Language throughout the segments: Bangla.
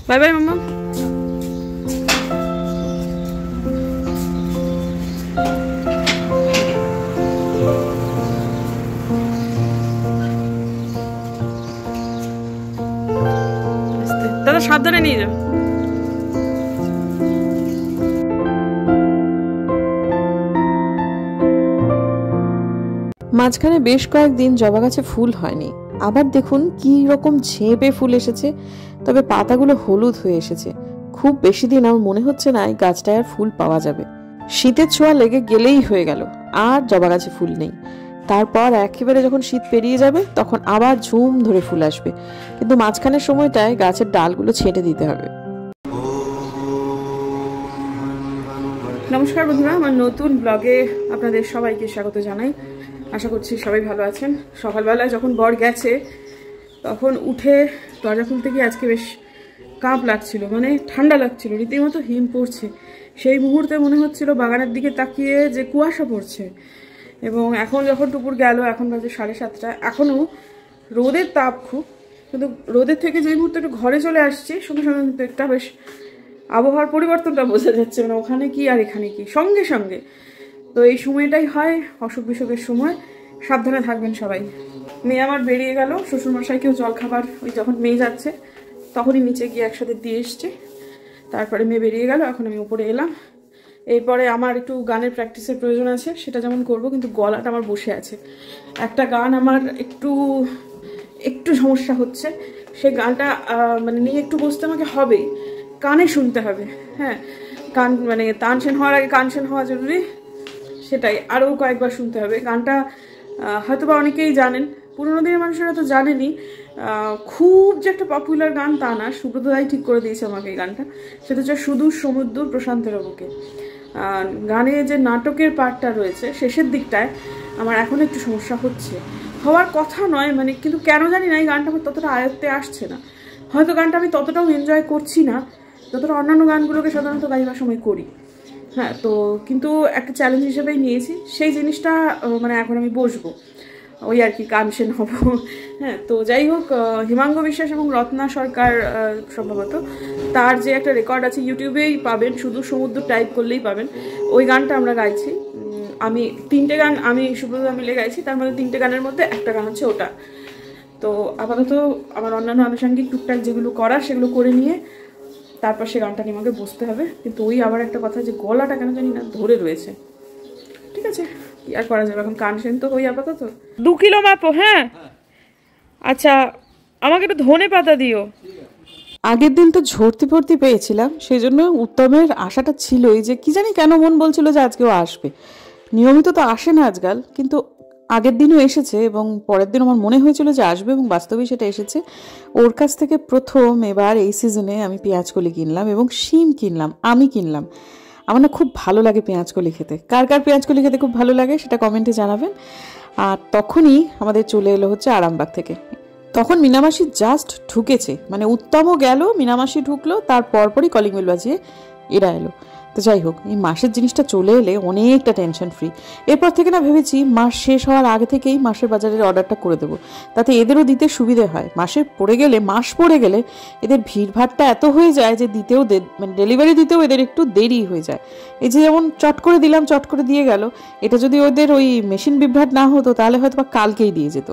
বাই বাই মাম্মা। দাদা সাবধানে নিয়ে যাও। মাঝখানে বেশ কয়েকদিন জবা গাছে ফুল হয়নি, আবার দেখুন কি রকম ঝেঁপে ফুল এসেছে, তবে পাতাগুলো হলুদ হয়ে এসেছে। খুব বেশি দিন আমার মনে হচ্ছে না এই গাছটায় আর ফুল পাওয়া যাবে। শীতের ছোঁয়া লেগে গেলেই হয়ে গেল, আর জবা গাছে ফুল নেই। তারপর একেবারে যখন শীত পেরিয়ে যাবে তখন আবার ঝুম ধরে ফুল আসবে, কিন্তু মাঝখানের সময়টায় গাছের ডালগুলো ছেঁটে দিতে হবে। নমস্কার বন্ধুরা, আমার নতুন ব্লগে আপনাদের সবাইকে স্বাগত জানাই। আশা করছি সবাই ভালো আছেন। সকালবেলায় যখন বর গেছে তখন উঠে দরজা খুলতে গিয়ে আজকে বেশ কাঁপ লাগছিল, মানে ঠান্ডা লাগছিল, রীতিমতো হিম পড়ছে। সেই মুহূর্তে মনে হচ্ছিল বাগানের দিকে তাকিয়ে যে কুয়াশা পড়ছে। এবং এখন যখন দুপুর গেল, এখন বাজে 7:30, এখনও রোদের তাপ খুব, কিন্তু রোদের থেকে যে মুহূর্তে একটু ঘরে চলে আসছি সঙ্গে সঙ্গে কিন্তু একটা বেশ আবহাওয়ার পরিবর্তনটা বোঝা যাচ্ছে, মানে ওখানে কি আর এখানে কি সঙ্গে সঙ্গে। তো এই সময়টাই হয় অসুখ বিসুখের সময়, সাবধানে থাকবেন সবাই। মেয়ে আমার বেরিয়ে গেল, শ্বশুরমশাইকেও জলখাবার ওই যখন মেয়ে যাচ্ছে তখনই নিচে গিয়ে একসাথে দিয়ে এসছে। তারপরে মেয়ে বেরিয়ে গেল, এখন আমি উপরে এলাম। এরপরে আমার একটু গানের প্র্যাকটিসের প্রয়োজন আছে, সেটা যেমন করব, কিন্তু গলাটা আমার বসে আছে। একটা গান আমার একটু সমস্যা হচ্ছে, সেই গানটা মানে নিয়ে একটু বসতে আমাকে হবেই, কানে শুনতে হবে। হ্যাঁ, কান মানে তানসেন হওয়ার আগে কানসেন হওয়া জরুরি, সেটাই আরও কয়েকবার শুনতে হবে। গানটা হয়তো বা অনেকেই জানেন, পুরোনো দিনের মানুষেরা তো জানেনই। খুব যে একটা পপুলার গান তা না, সুব্রত দাই ঠিক করে দিয়েছে আমাকে এই গানটা। সেটা হচ্ছে সুদূর সমুদ্র প্রশান্তের বুকে। গানে যে নাটকের পার্টটা রয়েছে শেষের দিকটায় আমার এখন একটু সমস্যা হচ্ছে, হওয়ার কথা নয় মানে, কিন্তু কেন জানি না এই গানটা আমার ততটা আয়ত্তে আসছে না। হয়তো গানটা আমি ততটাও এনজয় করছি না যতটা অন্যান্য গানগুলোকে সাধারণত গাইবার সময় করি। হ্যাঁ, তো কিন্তু একটা চ্যালেঞ্জ হিসেবেই নিয়েছি সেই জিনিসটা, মানে এখন আমি বসবো ওই আর কি, কানসেন হব। হ্যাঁ, তো যাই হোক, হিমাঙ্গ বিশ্বাস এবং রত্না সরকার সম্ভবত তার যে একটা রেকর্ড আছে, ইউটিউবেই পাবেন, শুধু সমুদ্র টাইপ করলেই পাবেন। ওই গানটা আমরা গাইছি। আমি 3টে গান আমি সুব্রত মিলে গাইছি, তার মধ্যে 3টে গানের মধ্যে একটা গান হচ্ছে ওটা। তো আপাতত আমার অন্যান্য আনুষঙ্গিক টুকটাক যেগুলো করার সেগুলো করে নিয়ে তারপর সে গানটা নিয়ে আমাকে বসতে হবে। কিন্তু ওই আবার একটা কথা, যে গলাটা কেন জানি না ধরে রয়েছে। ঠিক আছে, কি আর করা যাবে, এখন কানসেন তো ওই আপাতত। 2 কিলো মাপো। হ্যাঁ আচ্ছা, আমাকে একটু ধনে পাতা দিও। আগের দিন তো ঝর্তি ভর্তি পেয়েছিলাম, সেই জন্য উত্তমের আশাটা ছিলই, যে কি জানি কেন মন বলছিল যে আজকেও আসবে। নিয়মিত তো আসে না আজকাল, কিন্তু আগের দিনও এসেছে এবং পরের দিন আমার মনে হয়েছিল যে আসবে, এবং বাস্তবেই সেটা এসেছে। ওর কাছ থেকে প্রথম এবার এই সিজনে আমি পেঁয়াজকলি কিনলাম এবং শিম কিনলাম, আমি কিনলাম। আমার না খুব ভালো লাগে পেঁয়াজকলি খেতে। কার কার পেঁয়াজকলি খেতে খুব ভালো লাগে সেটা কমেন্টে জানাবেন। আর তখনই আমাদের চলে এলো হচ্ছে আরামবাগ থেকে। তখন মিনামাসি জাস্ট ঢুকেছে, মানে উত্তমও গেল, মিনামাসি ঢুকলো, তার পরপরই কলিং বেল বাজিয়ে এরা এলো। তো যাই হোক, এই মাসের জিনিসটা চলে এলে অনেকটা টেনশন ফ্রি। এরপর থেকে না ভেবেছি মাস শেষ হওয়ার আগে থেকেই মাসের বাজারের অর্ডারটা করে দেবো, তাতে এদেরও দিতে সুবিধে হয়। মাস পড়ে গেলে এদের ভিড়ভাড়টা এত হয়ে যায় যে মানে ডেলিভারি দিতেও এদের একটু দেরি হয়ে যায়। এই যে যেমন চট করে দিলাম, চট করে দিয়ে গেল, এটা যদি ওদের ওই মেশিন বিভ্রাট না হতো তাহলে হয়তো বা কালকেই দিয়ে যেত।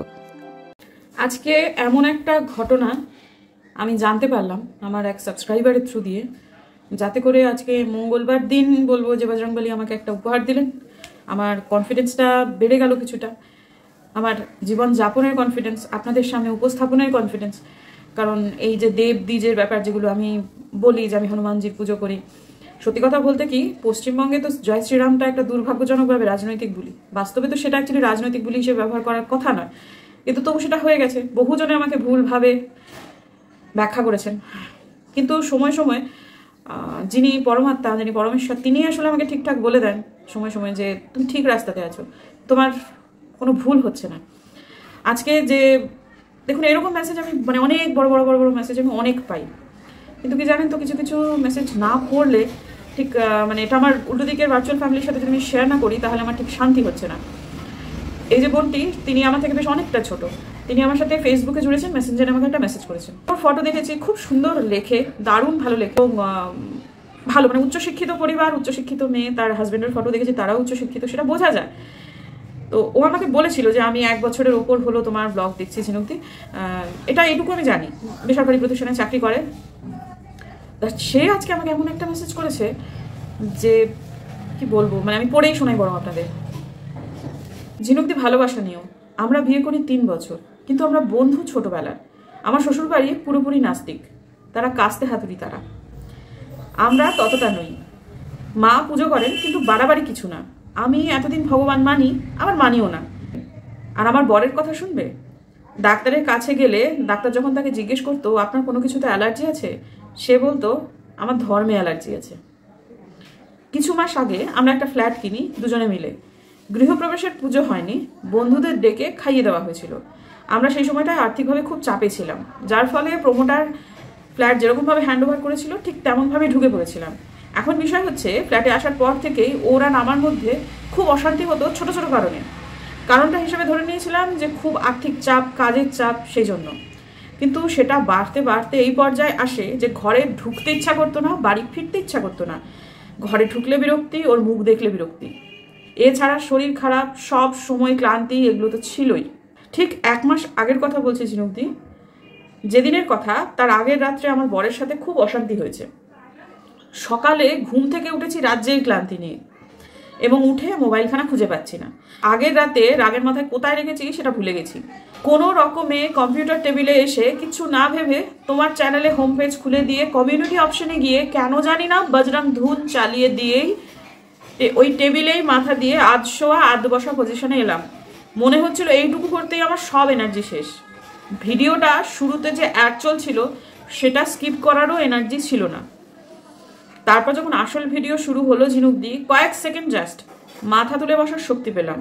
আজকে এমন একটা ঘটনা আমি জানতে পারলাম আমার এক সাবস্ক্রাইবারের থ্রু দিয়ে, যাতে করে আজকে মঙ্গলবার দিন বলবো যে বজরংবলী আমাকে একটা উপহার দিলেন। আমার কনফিডেন্সটা বেড়ে গেল কিছুটা, আমার জীবন যাপনের কনফিডেন্স, আপনাদের সামনে উপস্থাপনের কনফিডেন্স। কারণ এই যে দেব দ্বিজের ব্যাপার, যেগুলো আমি বলি যে আমি হনুমানজির পুজো করি, সত্যি কথা বলতে কি, পশ্চিমবঙ্গে তো জয় শ্রীরামটা একটা দুর্ভাগ্যজনকভাবে রাজনৈতিক বুলি। বাস্তবে তো সেটা অ্যাকচুয়ালি রাজনৈতিক বুলি হিসেবে ব্যবহার করার কথা নয়, কিন্তু তবু সেটা হয়ে গেছে। বহুজনে আমাকে ভুলভাবে ব্যাখ্যা করেছেন, কিন্তু সময় সময় যিনি পরমাত্মা, যিনি পরমেশ্বর, তিনি আসলে আমাকে ঠিকঠাক বলে দেন সময় সময় যে তুমি ঠিক রাস্তাতে আছো, তোমার কোনো ভুল হচ্ছে না। আজকে যে দেখুন, এরকম মেসেজ আমি মানে অনেক বড় বড় বড় বড় মেসেজ আমি অনেক পাই, কিন্তু কি জানেন তো, কিছু কিছু মেসেজ না পড়লে ঠিক মানে এটা আমার উল্টো দিকের ভার্চুয়াল ফ্যামিলির সাথে যদি আমি শেয়ার না করি তাহলে আমার ঠিক শান্তি হচ্ছে না। এই যে বোনটি, তিনি আমার থেকে বেশ অনেকটা ছোট, তিনি আমার সাথে ফেসবুকে জুড়েছেন, মেসেঞ্জারে আমাকে একটা মেসেজ করেছেন। ওর ফটো দেখেছি, খুব সুন্দর লেখে, দারুণ ভালো লেখে, ভালো মানে উচ্চশিক্ষিত পরিবার, উচ্চশিক্ষিত মেয়ে। তার হাজবেন্ডের ফটো দেখেছি, তারাও উচ্চশিক্ষিত, সেটা বোঝা যায়। তো ও আমাকে বলেছিল যে আমি 1 বছরের ওপর হলো তোমার ব্লগ দেখছি ঝিনুকদি, এটা এইটুকু আমি জানি, বেসরকারি প্রতিষ্ঠানে চাকরি করে। সে আজকে আমাকে এমন একটা মেসেজ করেছে যে কি বলবো, মানে আমি পড়েই শোনাই বরং আপনাদের। ঝিনুকদি ভালোবাসা নিও, আমরা বিয়ে করি 3 বছর, কিন্তু আমরা বন্ধু ছোটবেলার। আমার শ্বশুরবাড়ি পুরোপুরি নাস্তিক, তারা কাস্তে হাতুড়ি, তারা আমরা ততটা নই। মা পুজো করেন, কিন্তু বাড়াবাড়ি কিছু না। আমি এতদিন ভগবান মানি, আবার মানিও না। আর আমার বরের কথা শুনবে? ডাক্তারের কাছে গেলে ডাক্তার যখন তাকে জিজ্ঞেস করতো আপনার কোনো কিছুতে অ্যালার্জি আছে, সে বলতো আমার ধর্মে অ্যালার্জি আছে। কিছু মাস আগে আমরা একটা ফ্ল্যাট কিনি দুজনে মিলে। গৃহপ্রবেশের পুজো হয়নি, বন্ধুদের ডেকে খাইয়ে দেওয়া হয়েছিল। আমরা সেই সময়টায় আর্থিকভাবে খুব চাপে ছিলাম, যার ফলে প্রমোটার ফ্ল্যাট যেরকমভাবে হ্যান্ড ওভার করেছিল ঠিক তেমনভাবেই ঢুকে পড়েছিলাম। এখন বিষয় হচ্ছে, ফ্ল্যাটে আসার পর থেকেই ওরা আমার মধ্যে খুব অশান্তি হতো ছোট ছোট কারণে। কারণটা হিসেবে ধরে নিয়েছিলাম যে খুব আর্থিক চাপ, কাজের চাপ, সেই জন্য। কিন্তু সেটা বাড়তে বাড়তে এই পর্যায়ে আসে যে ঘরে ঢুকতে ইচ্ছা করতো না, বাড়ি ফিরতে ইচ্ছা করতো না। ঘরে ঢুকলে বিরক্তি, ওর মুখ দেখলে বিরক্তি, এছাড়া শরীর খারাপ, সব সময় ক্লান্তি, এগুলো তো ছিলই। ঠিক 1 মাস আগের কথা বলছি ঝিনুকদি, যেদিনের কথা তার আগের রাত্রে আমার বরের সাথে খুব অশান্তি হয়েছে। সকালে ঘুম থেকে উঠেছি রাজ্যের ক্লান্তি নিয়ে, এবং উঠে মোবাইলখানা খুঁজে পাচ্ছি না। আগের রাতে রাগের মাথায় কোথায় রেখেছি সেটা ভুলে গেছি। কোনো রকমে কম্পিউটার টেবিলে এসে কিছু না ভেবে তোমার চ্যানেলে হোম পেজ খুলে দিয়ে কমিউনিটি অপশনে গিয়ে কেন জানি না বজরং ধুন চালিয়ে দিয়েই ওই টেবিলেই মাথা দিয়ে আধশোয়া আধ বসা পজিশনে এলাম। মনে হচ্ছিল এইটুকু করতেই আমার সব এনার্জি শেষ। ভিডিওটা শুরুতে যে অ্যাড চলছিল সেটা স্কিপ করারও এনার্জি ছিল না। তারপর যখন আসল ভিডিও শুরু হলো ঝিনুকদি, কয়েক সেকেন্ড জাস্ট মাথা তুলে বসার শক্তি পেলাম।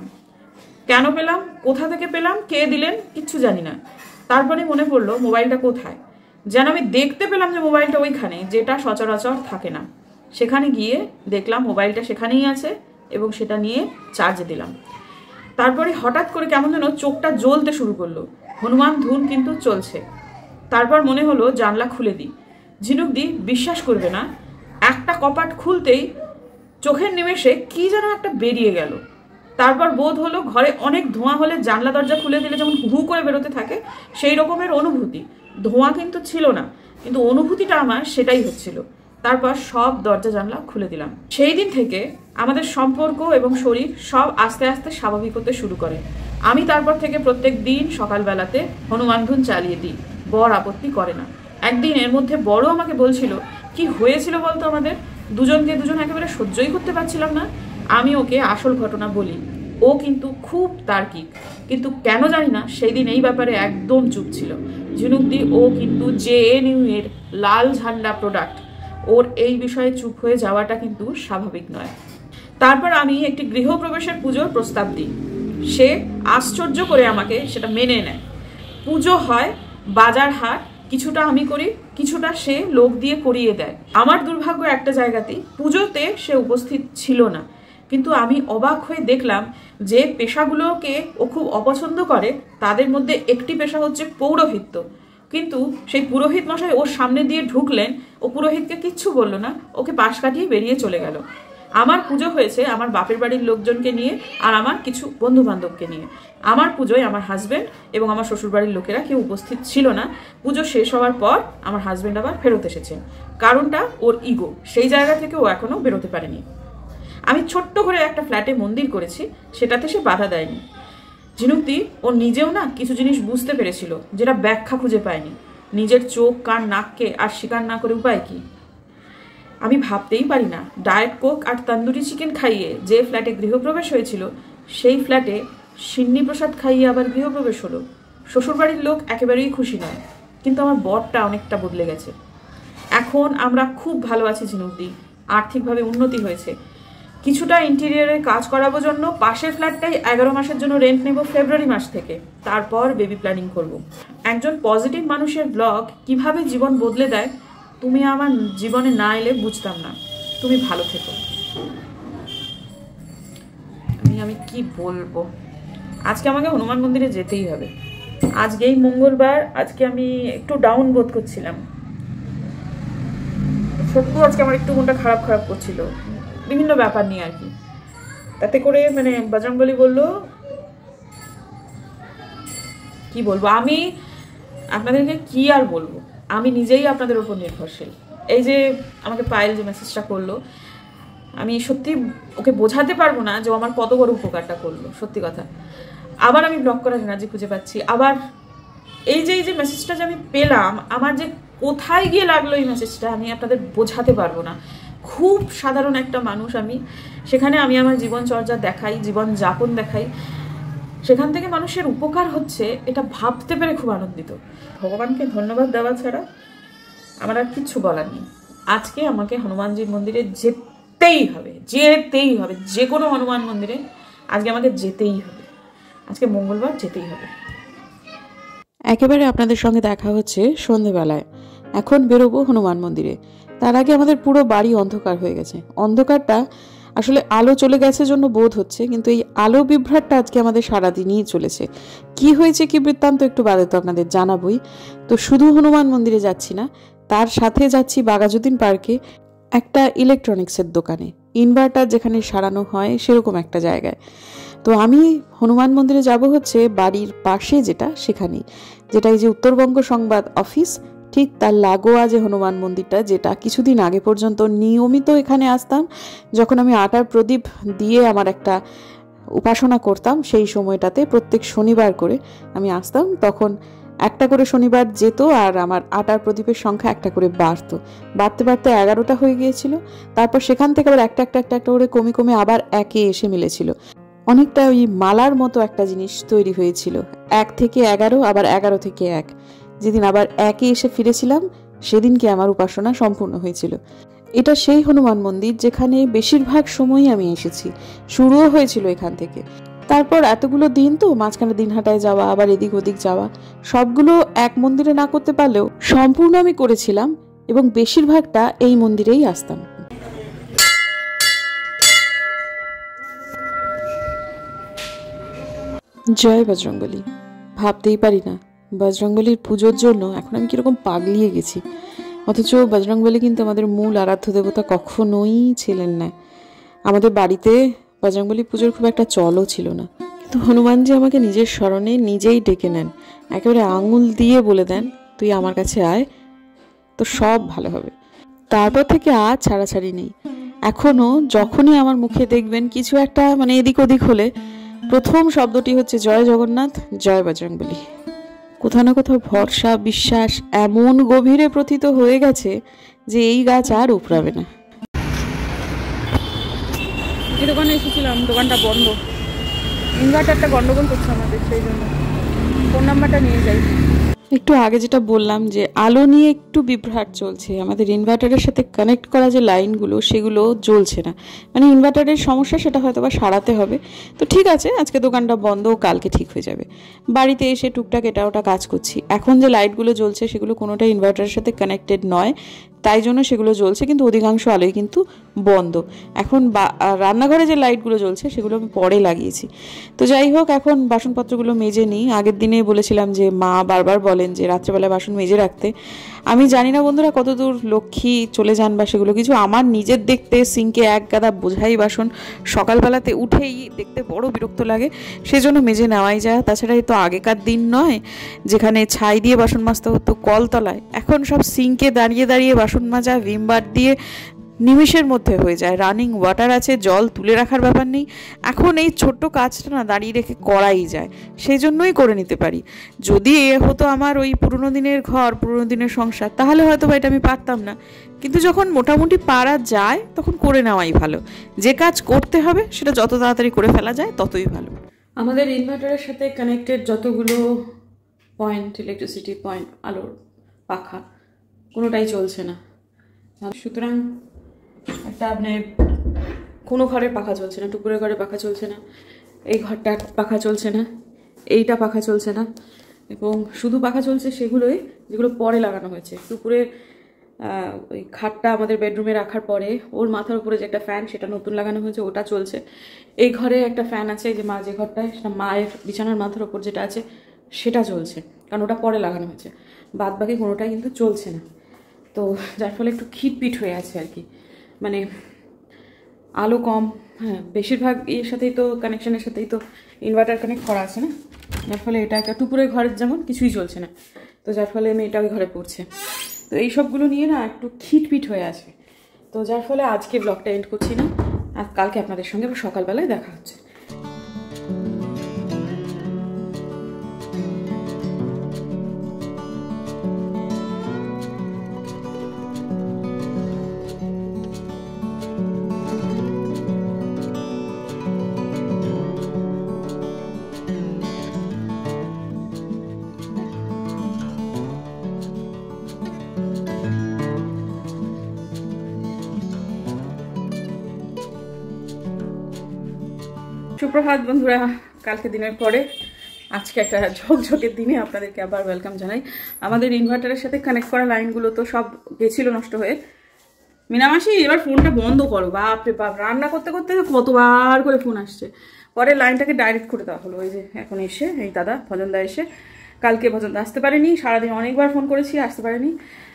কেন পেলাম, কোথা থেকে পেলাম, কে দিলেন, কিচ্ছু জানি না। তারপরে মনে পড়লো মোবাইলটা কোথায়। যেন আমি দেখতে পেলাম যে মোবাইলটা ওইখানে, যেটা সচরাচর থাকে না। সেখানে গিয়ে দেখলাম মোবাইলটা সেখানেই আছে, এবং সেটা নিয়ে চার্জে দিলাম। তারপরে হঠাৎ করে কেমন যেন চোখটা জ্বলতে শুরু করলো। হনুমান ধুন কিন্তু চলছে। তারপর মনে হলো জানলা খুলে দিই। ঝিনুকদি বিশ্বাস করবে না, একটা কপাট খুলতেই চোখের নিমেষে কি যেন একটা বেরিয়ে গেল। তারপর বোধ হলো ঘরে অনেক ধোঁয়া হলে জানলা দরজা খুলে দিলে যেমন হু করে বেরোতে থাকে, সেই রকমের অনুভূতি। ধোঁয়া কিন্তু ছিল না, কিন্তু অনুভূতিটা আমার সেটাই হচ্ছিল। তারপর সব দরজা জানলা খুলে দিলাম। সেই দিন থেকে আমাদের সম্পর্ক এবং শরীর সব আস্তে আস্তে স্বাভাবিক হতে শুরু করে। আমি তারপর থেকে প্রত্যেক দিন সকালবেলাতে হনুমান ধুন চালিয়ে দিই, বর আপত্তি করে না। একদিন এর মধ্যে বড় আমাকে বলছিল, কি হয়েছিল বলতো আমাদের, দুজনকে দুজন একেবারে সহ্যই করতে পারছিলাম না। আমি ওকে আসল ঘটনা বলি, ও কিন্তু খুব তার্কিক, কিন্তু কেন জানি না সেই দিন এই ব্যাপারে একদম চুপ ছিল। ঝিনুকদি ও কিন্তু JNU এর লাল ঝান্ডা প্রোডাক্ট, ওর এই বিষয়ে চুপ হয়ে যাওয়াটা কিন্তু স্বাভাবিক নয়। তারপর আমি একটি গৃহপ্রবেশের পুজোর প্রস্তাব দিই, সে আশ্চর্য করে আমাকে সেটা মেনে নেয়। পুজো হয়, বাজার হাট, কিছুটা আমি করি, কিছুটা সে লোক দিয়ে করিয়ে দেয়। আমার দুর্ভাগ্য একটা জায়গাতেই, পুজোতে সে উপস্থিত ছিল না। কিন্তু আমি অবাক হয়ে দেখলাম যে পেশাগুলোকে ও খুব অপছন্দ করে তাদের মধ্যে একটি পেশা হচ্ছে পৌরোহিত্য। কিন্তু সেই পুরোহিত মশাই ওর সামনে দিয়ে ঢুকলেন, ও পুরোহিতকে কিচ্ছু বললো না, ওকে পাশ কাটিয়ে বেরিয়ে চলে গেল। আমার পুজো হয়েছে আমার বাপের বাড়ির লোকজনকে নিয়ে আর আমার কিছু বন্ধু বান্ধবকে নিয়ে। আমার পুজোয় আমার হাজব্যান্ড এবং আমার শ্বশুরবাড়ির লোকেরা কেউ উপস্থিত ছিল না। পুজো শেষ হওয়ার পর আমার হাজব্যান্ড আবার ফেরত এসেছে। কারণটা ওর ইগো, সেই জায়গা থেকে ও এখনো বেরোতে পারেনি। আমি ছোট্ট করে একটা ফ্ল্যাটে মন্দির করেছি, সেটাতে সে বাধা দেয়নি। ঝিনুকদি ও নিজেও না কিছু জিনিস বুঝতে পেরেছিল যেটা ব্যাখ্যা খুঁজে পায়নি। নিজের চোখ কান নাককে আর স্বীকার না করে উপায় কি? আমি ভাবতেই পারি না ডায়েট কোক আর তন্দুরি চিকেন খাইয়ে যে ফ্ল্যাটে গৃহপ্রবেশ হয়েছিল, সেই ফ্ল্যাটে সিন্নি প্রসাদ খাইয়ে আবার গৃহপ্রবেশ হলো। শ্বশুরবাড়ির লোক একেবারেই খুশি নয়, কিন্তু আমার বরটা অনেকটা বদলে গেছে। এখন আমরা খুব ভালো আছি ঝিনুকদি, আর্থিকভাবে উন্নতি হয়েছে। কিছুটা ইন্টেরিয়ারের কাজ করাবো জন্য পাশের ফ্ল্যাটটাই 11 মাসের জন্য রেন্ট নেব ফেব্রুয়ারি মাস থেকে। তারপর বেবি প্ল্যানিং করব। একজন পজিটিভ মানুষের ব্লগ কিভাবে জীবন বদলে দেয় তুমি আমার জীবনে না এলে বুঝতাম না। তুমি ভালো থেকো। আমি কি বলবো, আজকে আমাকে হনুমান মন্দিরে যেতেই হবে। আজকেই মঙ্গলবার, আজকে আমি একটু ডাউন বোধ করছিলাম, সত্যি আজকে আমার একটু মনটা খারাপ খারাপ করছিল বিভিন্ন ব্যাপার নিয়ে আর কি। তাতে করে মানে বজরংবলী বলল, কি বলবো আমি আপনাদেরকে, কি আর বলবো, আমি নিজেই আপনাদের উপর নির্ভরশীল। এই যে আমাকে পায়েল যে মেসেজটা করলো, আমি সত্যি ওকে বোঝাতে পারবো না যে ও আমার কত বড় উপকারটা করলো, সত্যি কথা। আবার আমি ব্লক করার এনার্জি খুঁজে পাচ্ছি। আবার এই যে মেসেজটা যে আমি পেলাম, আমার যে কোথায় গিয়ে লাগলো এই মেসেজটা, আমি আপনাদের বোঝাতে পারবো না। খুব সাধারণ একটা মানুষ আমি, সেখানে আমি আমার জীবনচর্যা দেখাই, জীবন যাপন দেখাই, সেখান থেকে মানুষের উপকার হচ্ছে, এটা ভাবতে পেরে খুব আনন্দিত। ভগবানকে ধন্যবাদ দেওয়া ছাড়া আমার আর কিচ্ছু বলার নেই। আজকে আমাকে হনুমানজির মন্দিরে যেতেই হবে, যেতেই হবে, যে কোনো হনুমান মন্দিরে আজকে আমাকে যেতেই হবে। আজকে মঙ্গলবার, যেতেই হবে। একেবারে আপনাদের সঙ্গে দেখা হচ্ছে সন্ধেবেলায়। এখন বেরোবো হনুমান মন্দিরে। তার আগে আমাদের পুরো বাড়ি অন্ধকার হয়ে গেছে। অন্ধকারটা আসলে আলো চলে গেছে জন্য বোধ হচ্ছে, কিন্তু এই আলো বিভ্রাটটা আজকে আমাদের সারাদিনই চলেছে। কি হয়েছে, কি বৃত্তান্ত একটু বাদে তো আপনাদের জানাবই। তো শুধু হনুমান মন্দিরে যাচ্ছি না, তার সাথে যাচ্ছি বাঘাযতীন পার্কে একটা ইলেকট্রনিক্সের দোকানে, ইনভার্টার যেখানে সারানো হয় সেরকম একটা জায়গায়। তো আমি হনুমান মন্দিরে যাব হচ্ছে বাড়ির পাশে যেটা, সেখানেই, যেটা এই যে উত্তরবঙ্গ সংবাদ অফিস, ঠিক তার লাগোয়া যে হনুমান মন্দিরটা, যেটা কিছুদিন আগে পর্যন্ত নিয়মিত এখানে আসতাম যখন আমি আটার প্রদীপ দিয়ে আমার একটা উপাসনা করতাম। সেই সময়টাতে প্রত্যেক শনিবার করে আমি আসতাম, তখন একটা করে শনিবার যেত আর আমার আটার প্রদীপের সংখ্যা একটা করে বাড়তে বাড়তে 11টা হয়ে গিয়েছিল। তারপর সেখান থেকে আবার একটা করে কমে আবার একে এসে মিলেছিল। অনেকটা ওই মালার মতো একটা জিনিস তৈরি হয়েছিল, 1 থেকে 11, আবার 11 থেকে 1। যেদিন আবার একে এসে ফিরেছিলাম সেদিনকে আমার উপাসনা সম্পূর্ণ হয়েছিল। এটা সেই হনুমান মন্দির যেখানে বেশিরভাগ সময়ই আমি এসেছি, শুরুও হয়েছিল এখান থেকে। তারপর এতগুলো দিন তো মাঝখানে দিনহাটায় যাওয়া, আবার এদিক ওদিক যাওয়া, সবগুলো এক মন্দিরে না করতে পারলেও সম্পূর্ণ আমি করেছিলাম, এবং বেশিরভাগটা এই মন্দিরেই আসতাম। জয় বজরংবলী। ভাবতেই পারি না বজরংবলীর পুজোর জন্য এখন আমি কিরকম পাগলিয়ে গেছি, অথচ বজরংবলী কিন্তু আমাদের মূল আরাধ্য দেবতা কখনোই ছিলেন না। আমাদের বাড়িতে বজরংবলী পুজোর খুব একটা চলও ছিল না, কিন্তু হনুমানজি আমাকে নিজের স্মরণে নিজেই ডেকে নেন, একেবারে আঙুল দিয়ে বলে দেন, তুই আমার কাছে আয়, তো সব ভালো হবে। তারপর থেকে আর ছাড়াছাড়ি নেই। এখনো যখনই আমার মুখে দেখবেন কিছু একটা মানে এদিক ওদিক হলে প্রথম শব্দটি হচ্ছে জয় জগন্নাথ, জয় বজরংবলী। কোথাও না কোথাও ভরসা, বিশ্বাস এমন গভীরে প্রথিত হয়ে গেছে যে এই গাছ আর উপড়াবে না। যে দোকানে এসেছিলাম দোকানটা বন্ধ, ইনভার্টারটা গন্ডগোল করছে আমাদের, সেই জন্য ফোন নাম্বারটা নিয়ে যাই। একটু আগে যেটা বললাম যে আলো নিয়ে একটু বিভ্রাট চলছে, আমাদের ইনভার্টারের সাথে কানেক্ট করা যে লাইনগুলো সেগুলো জ্বলছে না, মানে ইনভার্টারের সমস্যা, সেটা হয়তো বা সারাতে হবে। তো ঠিক আছে, আজকে দোকানটা বন্ধ, কালকে ঠিক হয়ে যাবে। বাড়িতে এসে টুকটাক এটা ওটা কাজ করছি। এখন যে লাইটগুলো জ্বলছে সেগুলো কোনোটাই ইনভার্টারের সাথে কানেক্টেড নয়, তাই জন্য সেগুলো জ্বলছে, কিন্তু অধিকাংশ আলোই কিন্তু বন্ধ। এখন রান্নাঘরে যে লাইটগুলো জ্বলছে সেগুলো আমি পরে লাগিয়েছি। তো যাই হোক, এখন বাসনপত্রগুলো মেজে নিই। আগের দিনে বলেছিলাম যে মা বারবার বলেন যে রাত্রেবেলা বাসন মেজে রাখতে। আমি জানি না বন্ধুরা কতদূর লক্ষ্মী চলে যান বা সেগুলো কিছু, আমার নিজের দেখতে সিঙ্কে এক গাদা বোঝাই বাসন সকালবেলাতে উঠেই দেখতে বড় বিরক্ত লাগে, সেজন্য মেজে নেওয়াই যায়। তাছাড়া এই তো আগেকার দিন নয় যেখানে ছাই দিয়ে বাসন মাজতে হতো কলতলায়, এখন সব সিঙ্কে দাঁড়িয়ে দাঁড়িয়ে বাসন মাজা, ভিম বার দিয়ে নিমিষের মধ্যে হয়ে যায়। রানিং ওয়াটার আছে, জল তুলে রাখার ব্যাপার নেই। এখন এই ছোট্ট কাজটা না দাঁড়িয়ে রেখে করাই যায়, সেই জন্যই করে নিতে পারি। যদি এ হতো আমার ওই পুরনো দিনের ঘর, পুরনো দিনের সংসার, তাহলে হয়তো বা এটা আমি পারতাম না। কিন্তু যখন মোটামুটি পারা যায় তখন করে নেওয়াই ভালো। যে কাজ করতে হবে সেটা যত তাড়াতাড়ি করে ফেলা যায় ততই ভালো। আমাদের ইনভার্টারের সাথে কানেক্টেড যতগুলো পয়েন্ট, ইলেকট্রিসিটি পয়েন্ট, আলোর পাখা, কোনোটাই চলছে না। সুতরাং একটা মানে কোনো ঘরের পাখা চলছে না, টুকুরের ঘরে পাখা চলছে না, এই ঘরটার পাখা চলছে না, এইটা পাখা চলছে না, এবং শুধু পাখা চলছে সেগুলোই যেগুলো পরে লাগানো হয়েছে। টুকুরের ওই খাটটা আমাদের বেডরুমে রাখার পরে ওর মাথার উপরে যে একটা ফ্যান, সেটা নতুন লাগানো হয়েছে, ওটা চলছে। এই ঘরে একটা ফ্যান আছে, যে মা যে ঘরটায়, সেটা মায়ের বিছানার মাথার উপর যেটা আছে সেটা চলছে, কারণ ওটা পরে লাগানো হয়েছে, বাদ বাকি কোনোটাই কিন্তু চলছে না। তো যার ফলে একটু খিটপিট হয়ে আছে আর কি, মানে আলো কম। হ্যাঁ, বেশিরভাগ এর সাথেই তো কানেকশানের সাথেই তো ইনভার্টার কানেক্ট করা আছে না, যার ফলে এটা একটা টুপুরের ঘরের যেমন কিছুই চলছে না, তো যার ফলে মেয়েটা ওই ঘরে পড়ছে। তো এই সবগুলো নিয়ে না একটু খিটপিট হয়ে আছে, তো যার ফলে আজকে ব্লগটা এন্ড করছি না, আর কালকে আপনাদের সঙ্গে সকালবেলায় দেখা হচ্ছে। সুপ্রভাত বন্ধুরা, কালকে দিনের পরে আজকে একটা ঝকঝকের দিনে আপনাদেরকে আবার ওয়েলকাম জানাই। আমাদের ইনভার্টারের সাথে কানেক্ট করা লাইনগুলো তো সব গেছিল নষ্ট হয়ে। মিনামাসি এবার ফোনটা বন্ধ করো, বাপরে বাপ, রান্না করতে করতে কতবার করে ফোন আসছে। পরে লাইনটাকে ডাইরেক্ট করে দেওয়া হলো। ওই যে এখন এসে এই দাদা ভজনদা এসে, কালকে ভজনদা আসতে পারেনি, সারাদিন অনেকবার ফোন করেছি, আসতে পারেনি।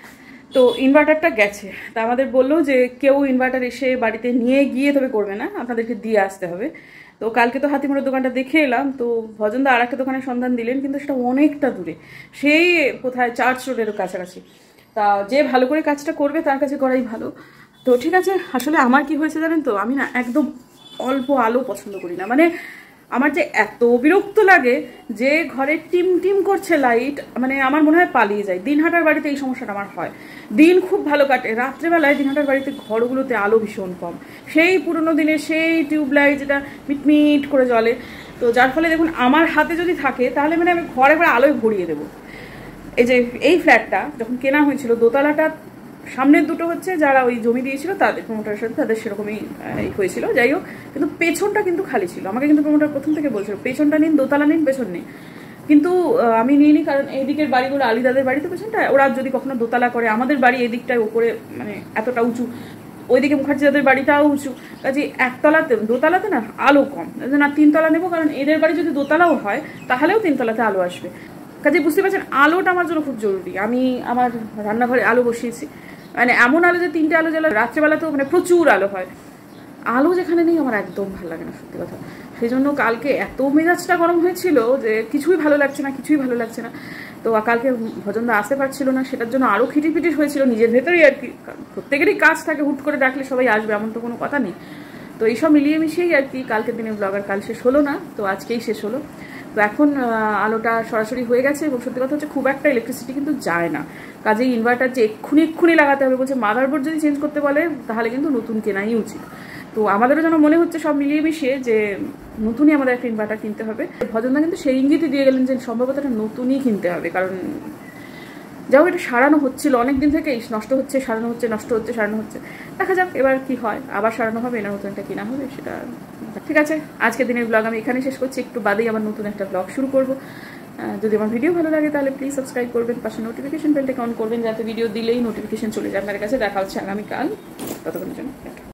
তো ইনভার্টারটা গেছে, তা আমাদের বললো যে কেউ ইনভার্টার এসে বাড়িতে নিয়ে গিয়ে তবে করবে না, আপনাদেরকে দিয়ে আসতে হবে। তো কালকে তো হাতিমোড়ের দোকানটা দেখে এলাম, তো ভজনদা আর একটা দোকানের সন্ধান দিলেন, কিন্তু সেটা অনেকটা দূরে, সেই কোথায় চার্চ রোডেরও কাছাকাছি। তা যে ভালো করে কাজটা করবে তার কাছে করাই ভালো। তো ঠিক আছে, আসলে আমার কি হয়েছে জানেন তো, আমি না একদম অল্প আলো পছন্দ করি না। মানে আমার যে এত বিরক্ত লাগে যে ঘরে টিম টিম করছে লাইট, মানে আমার মনে হয় পালিয়ে যায়। দিনহাটার বাড়িতে এই সমস্যাটা আমার হয়, দিন খুব ভালো কাটে, রাত্রেবেলায় দিনহাটার বাড়িতে ঘরগুলোতে আলো ভীষণ কম, সেই পুরোনো দিনের সেই টিউবলাইট যেটা মিটমিট করে জ্বলে। তো যার ফলে দেখুন আমার হাতে যদি থাকে তাহলে মানে আমি ঘরে ঘরে আলোয় ভরিয়ে দেবো। এই যে এই ফ্ল্যাটটা যখন কেনা হয়েছিল, দোতলাটা সামনের দুটো হচ্ছে যারা ওই জমি দিয়েছিল তাদের, প্রমোটারের সাথে তাদের সেরকমই হয়েছিল, যাই হোক, কিন্তু পেছনটা কিন্তু খালি ছিল। আমাকে কিন্তু প্রমোটার প্রথম থেকে বলছিল পেছনটা নিন, দোতলা নিন, পেছন নেই, কিন্তু আমি নিইনি, কারণ এইদিকের বাড়িগুলো আলিদাদের বাড়িতে পেছনটা, ওরা যদি কখনো দোতলা করে, আমাদের বাড়ি এদিকটায় ওপরে মানে এতটা উঁচু, ওইদিকে মুখার্জিদের বাড়িটাও উঁচু, কাজে একতলাতে দোতলাতে না আলো কম, না তিনতলা নেবো, কারণ এদের বাড়ি যদি দোতলাও হয় তাহলেও তিনতলাতে আলো আসবে। কাজে বুঝতে পারছেন আলোটা আমার জন্য খুব জরুরি। আমি আমার রান্নাঘরে আলো বসিয়েছি, মানে এমন আলো যে 3টে আলো জ্বালা, রাত্রেবেলাতেও মানে প্রচুর আলো হয়। আলো যেখানে নেই আমার একদম ভালো লাগে না, সত্যি কথা। সেই জন্য কালকে এত মেজাজটা গরম হয়েছিল যে কিছুই ভালো লাগছে না, কিছুই ভালো লাগছে না। তো কালকে ভজনদা আসতে পারছিল না, সেটার জন্য আরও খিটিপিটি হয়েছিল নিজের ভেতরেই আর কি। প্রত্যেকেরই কাজ থাকে, হুট করে ডাকলে সবাই আসবে এমন তো কোনো কথা নেই। তো এইসব মিলিয়ে মিশিয়েই আর কি কালকের দিনের ব্লগ আর কাল শেষ হলো না, তো আজকেই শেষ হলো। তো এখন আলোটা সরাসরি হয়ে গেছে, এবং সত্যি কথা হচ্ছে খুব একটা ইলেকট্রিসিটি কিন্তু যায় না। কাজেই ইনভার্টার যে এক্ষুনি লাগাতে হবে বলছে, মাদারবোর্ড যদি চেঞ্জ করতে বলে তাহলে কিন্তু নতুন কেনাই উচিত। তো আমাদেরও যেন মনে হচ্ছে সব মিলিয়ে মিশিয়ে যে নতুনই আমাদের একটা ইনভার্টার কিনতে হবে। ভজনদা কিন্তু সেই ইঙ্গিতই দিয়ে গেলেন যে সম্ভবত একটা নতুনই কিনতে হবে, কারণ যাও এটা সারানো হচ্ছিল অনেকদিন থেকে, নষ্ট হচ্ছে সারানো হচ্ছে, নষ্ট হচ্ছে সারানো হচ্ছে, দেখা যাক এবার কি হয়, আবার সারানো হবে না নতুন একটা কেনা হবে সেটা। ঠিক আছে, আজকের দিনের ব্লগ আমি এখানেই শেষ করছি, একটু বাদেই আবার নতুন একটা ব্লগ শুরু করবো। যদি আমার ভিডিও ভালো লাগে তাহলে প্লিজ সাবস্ক্রাইব করবেন, পাশে নোটিফিকেশন বেলটাকে অন করবেন, যাতে ভিডিও দিলেই নোটিফিকেশন চলে যায় আপনার কাছে। দেখা হচ্ছে আগামীকাল, ততক্ষণের জন্য।